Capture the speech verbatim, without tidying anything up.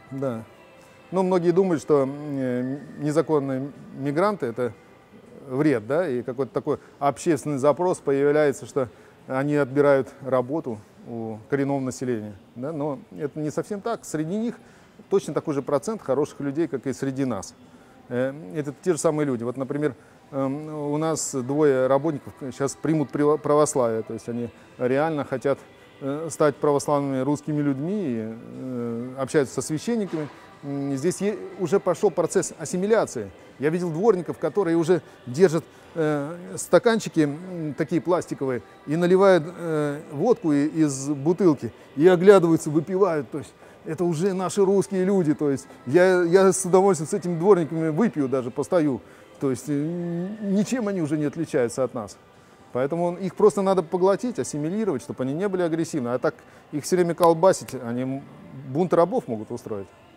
Да. Но многие думают, что э, незаконные мигранты – это вред, да, и какой-то такой общественный запрос появляется, что они отбирают работу у коренного населения. Да? Но это не совсем так. Среди них точно такой же процент хороших людей, как и среди нас. Э, это те же самые люди. Вот, например, э, у нас двое работников сейчас примут православие, то есть они реально хотят э, стать православными русскими людьми, и, э, общаются со священниками. Здесь уже пошел процесс ассимиляции. Я видел дворников, которые уже держат э, стаканчики э, такие пластиковые и наливают э, водку из бутылки и оглядываются, выпивают. То есть это уже наши русские люди. То есть я, я с удовольствием с этими дворниками выпью, даже постою. То есть э, ничем они уже не отличаются от нас. Поэтому их просто надо поглотить, ассимилировать, чтобы они не были агрессивны. А так их все время колбасить, они бунт рабов могут устроить.